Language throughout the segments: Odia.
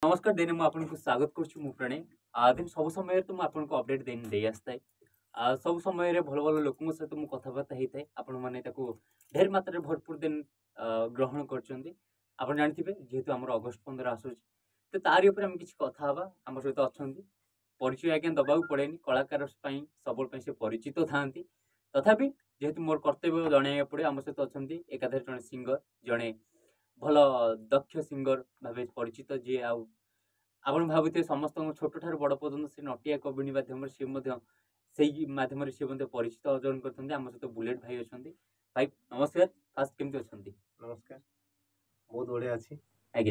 नमस्कार देने मु आपनको स्वागत करछु मु प्रणय दिन सब समय तो मु आपनको अपडेट देन दे आस्ताय सब समय रे भल भल लोकन सहित मु कथाबार्ता हेइताय आपण माने ताको ढेर मात्रा रे भरपूर दिन ग्रहण करचंदी आपण जानथिबे जेहेतु हमर अगस्त 15 आसुच तो तारि ऊपर हम किछ कथा हबा हमर सहित अछंदी परिचय आज्ञा दबाउ पड़ेनी कलाकार पई सबल पई से परिचित थांती तथापि जेहेतु मोर कर्तव्य जणाइया पड़े हम सहित अछंदी एकाधर जने सिंगर जणे भल दक्ष सिंगर भावे परिचित जी आपण भावुथे समस्त छोट ठार बड़ पर्यंत से नटिया कविनी माध्यम से माध्यम से परिचित अर्जन करते आम सहित बुलेट भाई अच्छा भाई नमस्कार फास्ट केमती अच्छा नमस्कार बहुत बढ़िया अच्छी आज्ञा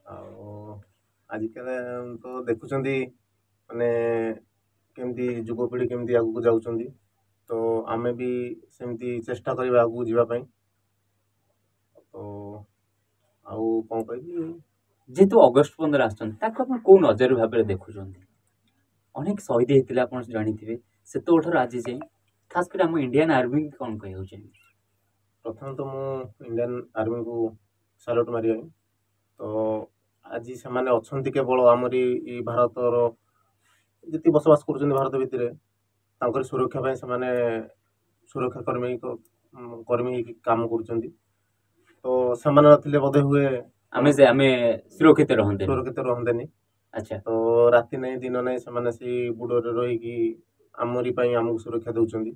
आजिकल तो देखुंट माने केमती युवपीढ़ी केमती आगू जाऊँ तो आमे भी सेमती चेष्टा करवा आगू जीवाई तो आउ कौन कह जेहेतु अगस्ट 15 आसान कौ नजर भाव देखुं अनेक शहीद होते आप जानी से आज जाए खास कर आम इंडियन आर्मी कौन कह प्रथम तो मु इंडियन आर्मी को साल्यूट मारे तो आज से माने अच्छा केवल आमरी भारतर जी बसवास कर भारत भितर सुरक्षा से सुरक्षा कर्मी काम कर तो से बोधे हुए आमे सुरक्षित रहते अच्छा तो राति नहीं दिन नहीं से बुडर रही आमरी आमको सुरक्षा दौरान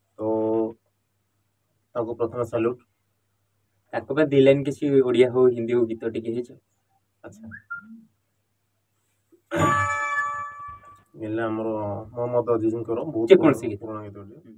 तो प्रथम साल्यूट ताको दी लाइन किसी ओडिया हो हिंदी हो गीत टिके अच्छा मिलना हमर मोहम्मद अजीजंकर बहुत पुराना गीत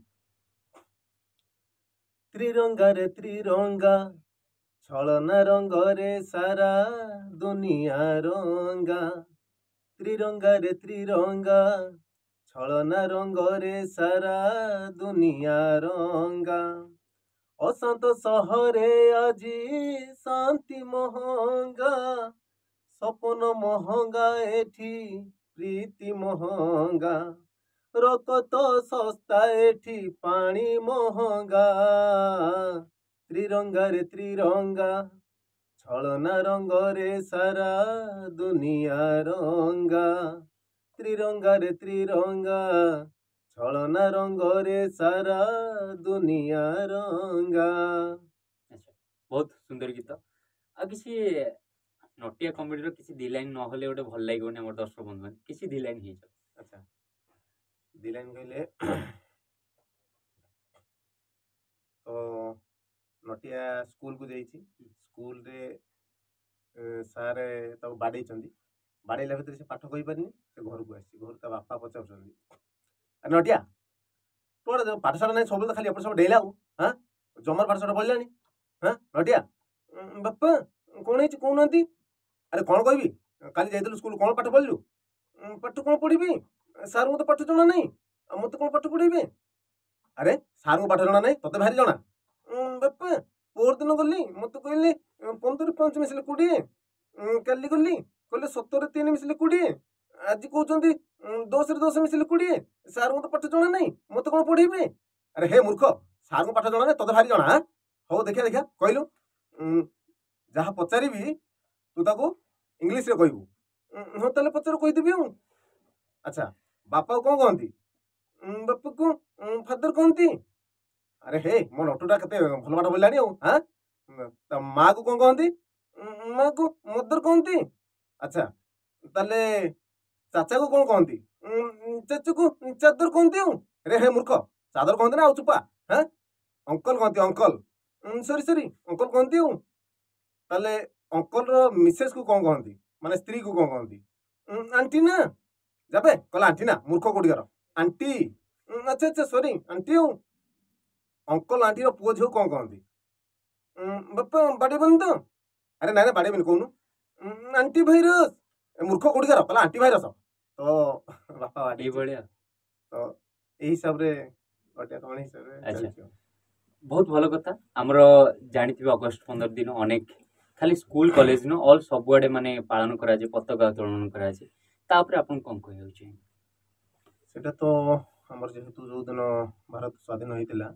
त्रिरंगा रे त्रिरंगा छलना रंग रे सारा दुनिया रंगा त्रिरंगा रे त्रिरंगा छलना रंग रे सारा दुनिया रंगा अशांत सहरे আজি शांति महंगा सपन महंगा एठी प्रीति महंगा रकत सस्ता एठी पानी महंगा त्रिरंगा रे त्रिरंगा छलना रंग रे सारा दुनिया रंगा त्रिरंगा रे त्रिरंगा छलना रंग रे सारा दुनिया रंगा। अच्छा बहुत सुंदर गीत आ किसी नटिया कमेडी किसी दी लाइन न होले गोटे भल लागोनी हमर दर्शक बंधु किसी दी लाइन ही अच्छा दी लाइन कहले तो नटिया स्कूल को जाइए स्कूल रे सार तक बाड़े बाड़ेला भितर से पाठ कही पारनी से घर को आसी घर ता बापा पचार नटिया तोड़ पाठशाला नहीं सब खाली अपन सब डेला हाँ जमार पाठशाला पढ़लानी हाँ नटिया बापा कौन है कौन अरे कौन कहबी काली जाइलु स्कूल कौन पाठ पढ़लु पाठ कौन पढ़ी सार को तो पाठ जना नहीं मत कौन पाठ पढ़ेबे अरे सार को पाठ जना नहीं तते भारी जना बापा पोर दिन गली मत कहले 15 मिसले 20 काली गली कहले 17 3 मिसले 20 आज कहते 10 रे 10 मिसले 20 सार को तो पाठ जना नहीं मत कौन पढ़ेबे अरे हे मूर्ख सार को पाठ जना नहीं तते भारी जना हो देखिया देखिया कहलु जहाँ पचारि तू ताको इंग्लिश रे कहबू हाँ ताले पचार कहीदेवी अच्छा बापा कौन कहती बापा को फादर कहती अरे हे मो नटुटा केते भल पाठ पढ़लानी हाँ माँ को कौन कहती माँ को मदर कहती अच्छा ताले चाचा को कौन कहती चाचू को चादर कहती अरे हे मूर्ख चादर कहती ना चुपा हाँ अंकल कहती अंकल सॉरी सॉरी अंकल कहती ताले अंकल रो मिसेस को कौन कहती माने स्त्री को कौन कहती आंटी ना जाबे कहला आंटी ना मूर्ख कोडिगर आंटी अच्छा अच्छा सॉरी आंटी अंकल आंटी रो पुओ झियो कौन कहती बापा बाड़े बन तो अरे ना बाड़े बन कहूनु आंटी भाईरस मूर्ख कोडिगर कहला आंटी भाईरस तो बापा बाड़ी बढ़िया तो एही हिसाब रे बटिया कहानी हिसाब रे अच्छा बहुत भल कथा आमर जानी अगस्ट 15 दिन अनेक खाली स्कूल कॉलेज न ऑल सब आड़े माने पालन करा जे पताका उत्तोलन करा जे तापर आपन कोन कहै छै सेटा तो हमर जेहेतु जो दिन भारत स्वाधीन होइतिला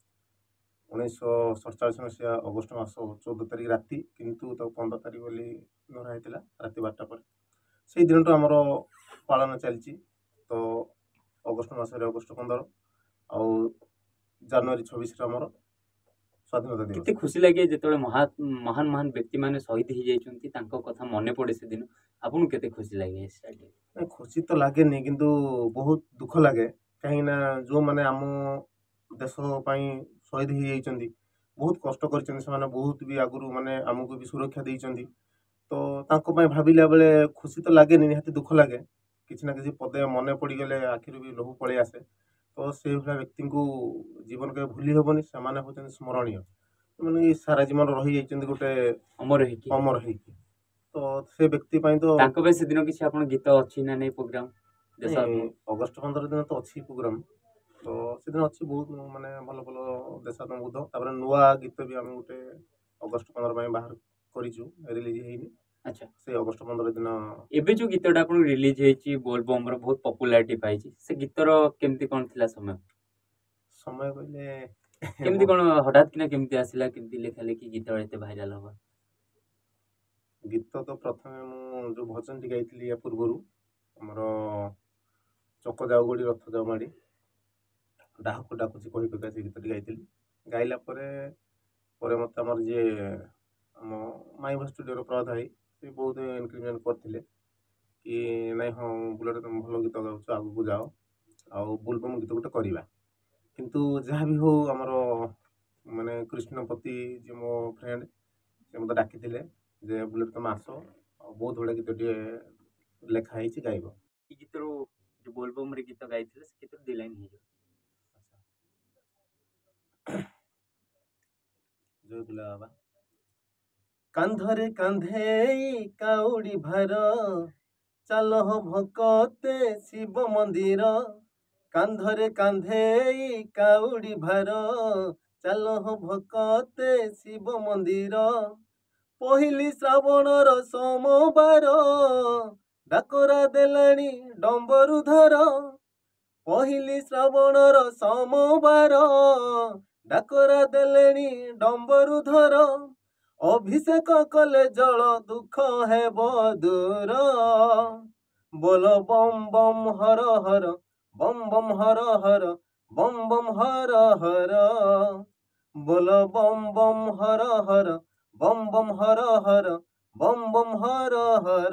1947 मसीहा अगस्ट मास 14 तारिख राति किंतु तो 15 तारिख बोली धरा होइतिला राति 12टा पर ସେଇ ଦିନଠୁ ଆମର ପାଳନ ଚାଲିଛି। ତ ଅଗଷ୍ଟ ମାସରେ ଅଗଷ୍ଟ 15 ଆଉ ଜାନୁଆରୀ 26ରେ ଆମର ସ୍ୱାଧୀନତା ଦିବସ। କେତେ ଖୁସି ଲାଗେ ଯେତେବେଳେ ମହାନ ମହାନ ବ୍ୟକ୍ତି ମାନେ ଶହୀଦ ହେଇଯାଇଛନ୍ତି, ତାଙ୍କ କଥା ମନେ ପଡେ ସେଦିନ, ଆପଣଙ୍କୁ କେତେ ଖୁସି ଲାଗେ? ଖୁସି ତ ଲାଗେନି, କିନ୍ତୁ ବହୁତ ଦୁଃଖ ଲାଗେ, କାହିଁକିନା ଯେଉଁମାନେ ଆମ ଦେଶ ପାଇଁ ଶହୀଦ ହେଇଯାଇଛନ୍ତି, ବହୁତ କଷ୍ଟ କରିଛନ୍ତି ସେମାନେ, ବହୁତ ବି ଆଗରୁ ମାନେ ଆମକୁ ବି ସୁରକ୍ଷା ଦେଇଛନ୍ତି। ତ ତାଙ୍କ ପାଇଁ ଭାବିଲା ବେଳେ ଖୁସି ତ ଲାଗେନି, ନିହାତି ଦୁଃଖ ଲାଗେ। କିଛି ନା କିଛି ପଦେ ମନେ ପଡ଼ିଗଲେ ଆଖିରୁ ବି ଲହୁ ପଳେଇ ଆସେ। ତ ସେଇଭଳିଆ ବ୍ୟକ୍ତିଙ୍କୁ ଜୀବନ କେବେ ଭୁଲି ହେବନି। ସେମାନେ ହେଉଛନ୍ତି ସ୍ମରଣୀୟ, ମାନେ ସାରା ଜୀବନ ରହିଯାଇଛନ୍ତି ଗୋଟେ ଅମର ହେଇକି। ତ ସେ ବ୍ୟକ୍ତି ପାଇଁ ତ ତାଙ୍କ ପାଇଁ ସେଦିନ କିଛି ଆପଣ ଗୀତ ଅଛି ନା ନାଇଁ ପ୍ରୋଗ୍ରାମ? ଅଗଷ୍ଟ 15 ଦିନ ତ ଅଛି ପ୍ରୋଗ୍ରାମ। ତ ସେଦିନ ଅଛି ବହୁତ ମାନେ ଭଲ ଭଲ ଦେଶାତ୍ମବୋଧ, ତାପରେ ନୂଆ ଗୀତ ବି ଆମେ ଗୋଟେ ଅଗଷ୍ଟ 15 ପାଇଁ ବାହାର କରିଛୁ, ରିଲିଜ ହେଇନି। ଆଚ୍ଛା, ସେ ଅଗଷ୍ଟ 15 ଦିନ ଏବେ ଯୋଉ ଗୀତଟା ଆପଣ ରିଲିଜ ହେଇଛି ବୋଲବମ୍ ର, ବହୁତ ପପୁଲାରିଟି ପାଇଛି, ସେ ଗୀତର କେମିତି କଣ ଥିଲା ସମୟ? ସମୟ କହିଲେ କେମିତି କଣ ହଠାତ୍ କିନା କେମିତି ଆସିଲା, କେମିତି ଲେଖା ଲେଖି ଗୀତ ଏତେ ଭାଇରାଲ ହବା? ଗୀତ ତ ପ୍ରଥମେ ମୁଁ ଯୋଉ ଭଜନଟି ଗାଇଥିଲି ୟା ପୂର୍ବରୁ, ଆମର ଚକ ଯାଉ ଗୋଡ଼ି ରଥ ଯାଉ ମାଡ଼ି, ଡାହକୁ ଡାକୁଛି କହି ପକା, ସେ ଗୀତଟି ଗାଇଥିଲି। ଗାଇଲା ପରେ ମୋତେ ଆମର ଯିଏ ଆମ ମାଇଭା ଷ୍ଟୁଡ଼ିଓର ପ୍ରଭାତ ଭାଇ, ସେ ବହୁତ ଏନକରେଜମେଣ୍ଟ କରିଥିଲେ କି ନାଇଁ ହଁ ବୁଲେଟ ତମେ ଭଲ ଗୀତ ଗାଉଛ, ଆଗକୁ ଯାଅ, ଆଉ ବୋଲବମ୍ ଗୀତ ଗୋଟେ କରିବା। କିନ୍ତୁ ଯାହା ବି ହଉ ଆମର ମାନେ କୃଷ୍ଣପତି ଯିଏ ମୋ ଫ୍ରେଣ୍ଡ, ସେ ମୋତେ ଡାକିଥିଲେ ଯେ ବୁଲେଟ ତମେ ଆସ, ଆଉ ବହୁତ ବଢ଼ିଆ ଗୀତଟିଏ ଲେଖା ହେଇଛି, ଗାଇବ। ଏ ଗୀତରୁ ଯୋଉ ବୋଲବମ୍ ରେ ଗୀତ ଗାଇଥିଲେ, ସେ ଗୀତରୁ ଦି ଲାଇନ ହେଇଯିବ। ଜୟ ବୁଲା ବାବା। କାନ୍ଧରେ କାନ୍ଧେଇ କାଉଡ଼ି ଭାର, ଚାଲ ଭକତେ ଶିବ ମନ୍ଦିର। କାନ୍ଧରେ କାନ୍ଧେଇ କାଉଡ଼ି ଭାର, ଚାଲ ଭକତେ ଶିବ ମନ୍ଦିର। ପହିଲି ଶ୍ରାବଣର ସୋମବାର, ଡାକରା ଦେଲାଣି ଡମ୍ବରୁ ଧର। ପହିଲି ଶ୍ରାବଣର ସୋମବାର, ଡାକରା ଦେଲେଣି ଡମ୍ବରୁ ଧର। ଅଭିଷେକ କଲେ ଜଳ ଦୁଃଖ ହେବ ଦୂର। ବୋଲ ବମ୍ ବମ୍ ହର ହର, ବମ୍ ବମ୍ ହର ହର, ବମ୍ ବମ୍ ହର ହର। ବୋଲ ବମ୍ ବମ୍ ହର ହର, ବମ୍ ବମ୍ ହର ହର, ବମ୍ ବମ୍ ହର ହର।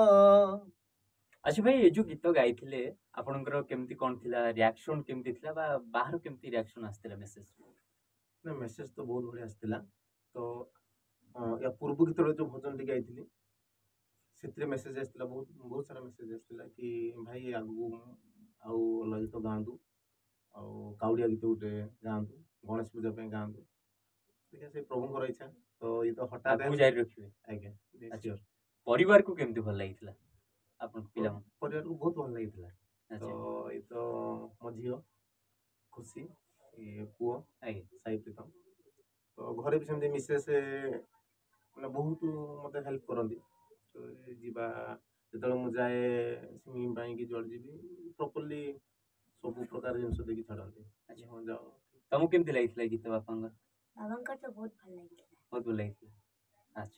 ଆଚ୍ଛା ଭାଇ, ଏ ଯୋଉ ଗୀତ ଗାଇଥିଲେ ଆପଣଙ୍କର କେମିତି କଣ ଥିଲା ରିଆକ୍ସନ, କେମିତି ଥିଲା, ବା ବାହାରୁ କେମିତି ରିଆକ୍ସନ ଆସିଥିଲା? ମେସେଜ ନା ମେସେଜ ତ ବହୁତ ବଢ଼ିଆ ଆସିଥିଲା। ତ ୟା ପୂର୍ବ ଗୀତରେ ଯୋଉ ଭଜନଟି ଗାଇଥିଲି, ସେଥିରେ ମେସେଜ ଆସିଥିଲା, ବହୁତ ସାରା ମେସେଜ ଆସିଥିଲା କି ଭାଇ ଆଗକୁ ଆଉ ଅଲଗା ଗୀତ ଗାଆନ୍ତୁ, ଆଉ କାଉଡ଼ିଆ ଗୀତ ଗୋଟେ ଗାଆନ୍ତୁ, ଗଣେଶ ପୂଜା ପାଇଁ ଗାଆନ୍ତୁ। ଦେଖିବା ସେ ପ୍ରଭୁଙ୍କର ଇଚ୍ଛା। ତ ଇଏ ତ ହଠାତ୍ ଆଗକୁ ଜାରି ରଖିବେ। ଆଜ୍ଞା, ସିଓର। ପରିବାରକୁ କେମିତି ଭଲ ଲାଗିଥିଲା? ଆପଣ ପିଲାଙ୍କୁ? ପରିବାରକୁ ବହୁତ ଭଲ ଲାଗିଥିଲା। ତ ଆଚ୍ଛା, ଏଇ ତ ମୋ ଝିଅ ଖୁସି, ପୁଅ ସାଇ ପ୍ରୀତମ, ତ ଘରେ ବି ସେମିତି ମିସେସ୍ ମାନେ ବହୁତ ମୋତେ ହେଲ୍ପ କରନ୍ତି। ଯିବା ଯେତେବେଳେ ମୁଁ ଯାଏ ସିଙ୍ଗିଂ ପାଇଁ କି ଯୁଆଡ଼େ ଯିବି, ପ୍ରପରଲି ସବୁ ପ୍ରକାର ଜିନିଷ ଦେଇକି ଛାଡ଼ନ୍ତି। ଆଚ୍ଛା, ହଁ ଯାଅ। ତମକୁ କେମିତି ଲାଗିଥିଲା ଗୀତ ବାପାଙ୍କର? ବାବାଙ୍କର ତ ବହୁତ ଭଲ ଲାଗିଥିଲା। ବହୁତ ଭଲ ଲାଗିଥିଲା। ଆଚ୍ଛା,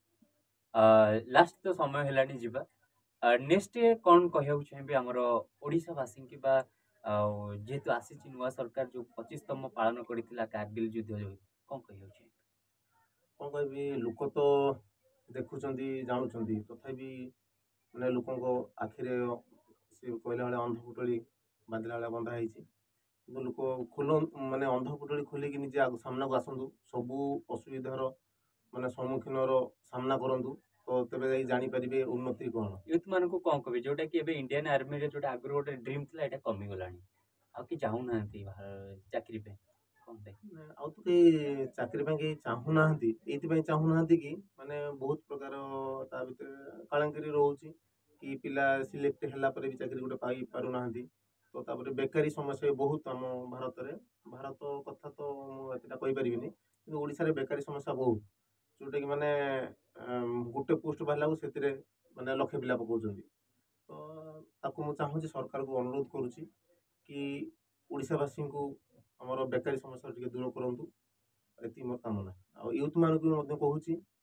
ଲାଷ୍ଟ ତ ସମୟ ହେଲାଣି ଯିବା। ନେକ୍ସଟ କ'ଣ କହିବାକୁ ଚାହିଁବି ଆମର ଓଡ଼ିଶାବାସୀଙ୍କୁ, ବା ଆଉ ଯେହେତୁ ଆସିଛି ନୂଆ ସରକାର, ଯୋଉ 25ତମ ପାଳନ କରିଥିଲା କାର୍ଗିଲ ଯୁଦ୍ଧ, ଯୋଉ କ'ଣ କହିବାକୁ ଚାହିଁବି? କ'ଣ କହିବି, ଲୋକ ତ ଦେଖୁଛନ୍ତି ଜାଣୁଛନ୍ତି, ତଥାପି ମାନେ ଲୋକଙ୍କ ଆଖିରେ ସେ କହିଲା ଭଳିଆ ଅନ୍ଧ ପୁଟଳି ବାନ୍ଧିଲା ଭଳିଆ ବନ୍ଧା ହେଇଛି। କିନ୍ତୁ ଲୋକ ମାନେ ଅନ୍ଧ ପୁଟଳି ଖୋଲିକି ନିଜେ ସାମ୍ନାକୁ ଆସନ୍ତୁ, ସବୁ ଅସୁବିଧାର ମାନେ ସମ୍ମୁଖୀନର ସାମ୍ନା କରନ୍ତୁ, ତ ତେବେ ଯାଇ ଜାଣିପାରିବେ ଉନ୍ନତି କ'ଣ। ୟୁଥ୍ ମାନଙ୍କୁ କ'ଣ କହିବେ, ଯୋଉଟା କି ଏବେ ଇଣ୍ଡିଆନ ଆର୍ମିରେ ଯୋଉଟା ଆଗରୁ ଗୋଟେ ଡ୍ରିମ୍ ଥିଲା, ଏଇଟା କମିଗଲାଣି, ଆଉ କି ଚାହୁଁନାହାନ୍ତି ଚାକିରି ପାଇଁ? କ'ଣ ପାଇଁ? ଆଉ ତ କେହି ଚାକିରି ପାଇଁ କେହି ଚାହୁଁନାହାନ୍ତି। ଏଇଥିପାଇଁ ଚାହୁଁନାହାନ୍ତି କି ମାନେ ବହୁତ ପ୍ରକାର ତା ଭିତରେ କାଳାଙ୍କିରି ରହୁଛି, କି ପିଲା ସିଲେକ୍ଟ ହେଲା ପରେ ବି ଚାକିରି ଗୋଟେ ପାଇପାରୁନାହାନ୍ତି। ତ ତାପରେ ବେକାରୀ ସମସ୍ୟା ବହୁତ ଆମ ଭାରତରେ। ଭାରତ କଥା ତ ମୁଁ ଏତେଟା କହିପାରିବିନି, କିନ୍ତୁ ଓଡ଼ିଶାରେ ବେକାରୀ ସମସ୍ୟା ବହୁତ, ଯେଉଁଟାକି ମାନେ ଗୋଟେ ପୋଷ୍ଟ ବାହାରିଲାକୁ ସେଥିରେ ମାନେ ଲକ୍ଷେ ପିଲା ପକାଉଛନ୍ତି। ତ ତାକୁ ମୁଁ ଚାହୁଁଛି, ସରକାରକୁ ଅନୁରୋଧ କରୁଛି କି ଓଡ଼ିଶାବାସୀଙ୍କୁ ଆମର ବେକାରୀ ସମସ୍ୟା ଟିକେ ଦୂର କରନ୍ତୁ। ଏତିକି ମୋର କାମନା। ଆଉ ୟୁଥ୍ ମାନଙ୍କୁ ମଧ୍ୟ କହୁଛି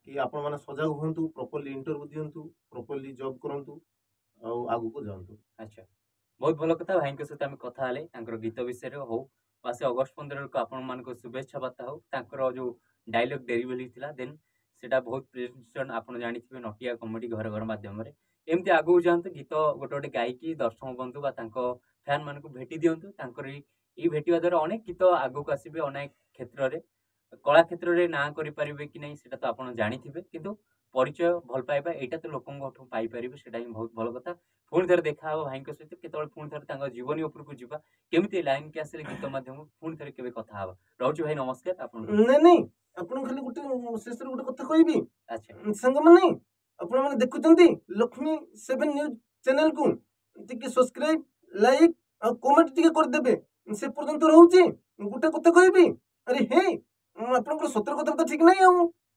कि आपण माने सजग हुंतु, प्रॉपर्ली इंटरव्यू दियंतु, प्रॉपर्ली जॉब करंतु ଆଉ ଆଗକୁ ଯାଆନ୍ତୁ। ଆଚ୍ଛା ବହୁତ ଭଲ କଥା ଭାଇଙ୍କ ସହିତ ଆମେ କଥା ହେଲେ ତାଙ୍କର ଗୀତ ବିଷୟରେ ହଉ ବା ସେ ଅଗଷ୍ଟ 15 ଆପଣମାନଙ୍କୁ ଶୁଭେଚ୍ଛା ବାର୍ତ୍ତା ହଉ ତାଙ୍କର ଯୋଉ ଡାଇଲଗ ଡେଲିଭରି ଥିଲା ଦେନ୍ ସେଟା ବହୁତ ପ୍ରେଜେଣ୍ଟେସନ ଆପଣ ଜାଣିଥିବେ ନଟିଆ କମେଡି ଘର ଘର ମାଧ୍ୟମରେ ଏମିତି ଆଗକୁ ଯାଆନ୍ତୁ ଗୀତ ଗୋଟେ ଗୋଟେ ଗାଇକି ଦର୍ଶକ ବନ୍ଧୁ ବା ତାଙ୍କ ଫ୍ୟାନ୍ ମାନଙ୍କୁ ଭେଟି ଦିଅନ୍ତୁ ତାଙ୍କର ଏଇ ଭେଟିବା ଦ୍ୱାରା ଅନେକ ଗୀତ ଆଗକୁ ଆସିବେ ଅନେକ କ୍ଷେତ୍ରରେ କଳା କ୍ଷେତ୍ରରେ ନାଁ କରିପାରିବେ କି ନାହିଁ ସେଟା ତ ଆପଣ ଜାଣିଥିବେ କିନ୍ତୁ ପରିଚୟ ଭଲ ପାଇବା ଏଇଟା ତ ଲୋକଙ୍କଠୁ ପାଇପାରିବେ ସେଟା ହିଁ ବହୁତ ଭଲ କଥା ପୁଣି ଥରେ ଦେଖା ହବ ଭାଇଙ୍କ ସହିତ କେତେବେଳେ ପୁଣି ଥରେ ତାଙ୍କ ଜୀବନୀ ଉପରକୁ ଯିବା କେମିତି ଲାଇନ କି ଆସିଲେ ଗୀତ ମାଧ୍ୟମ ପୁଣି ଥରେ କେବେ କଥା ହବା ରହୁଛି ଭାଇ ନମସ୍କାର ଆପଣଙ୍କୁ ନାଇଁ ନାଇଁ ଆପଣଙ୍କୁ ଖାଲି ଗୋଟେ ଶେଷରେ ଗୋଟେ କଥା କହିବି ଆଚ୍ଛା ସାଙ୍ଗମାନେ ଆପଣମାନେ ଦେଖୁଛନ୍ତି ଲକ୍ଷ୍ମୀ 7 ନ୍ୟୁଜ୍ ଚ୍ୟାନେଲକୁ ଟିକେ ସବସ୍କ୍ରାଇବ ଲାଇକ୍ ଆଉ କମେଣ୍ଟ ଟିକେ କରିଦେବେ ସେ ପର୍ଯ୍ୟନ୍ତ ରହୁଛି ଗୋଟେ କଥା କହିବି ଆରେ ହେ ଆପଣଙ୍କର ସତର କଥା ତ ଠିକ ନାହିଁ ଆଉ